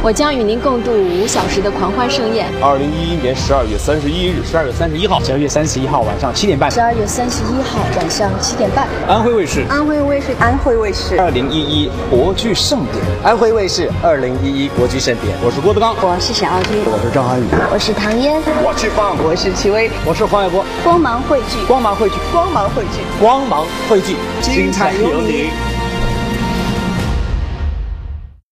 我将与您共度5小时的狂欢盛宴。 2011年12月31日 ，12月31号 ，12月31号晚上7点半 ，12月31号晚上7点半， 安徽卫视 ，2011国剧盛典， 安徽卫视2011国剧盛典。 我是郭德纲， 我是沈傲君， 我是张涵予， 我是唐嫣， 我是方， 我是戚薇， 我是黄海波。 光芒汇聚， 光芒汇聚， 光芒汇聚， 光芒汇聚， 精彩有你。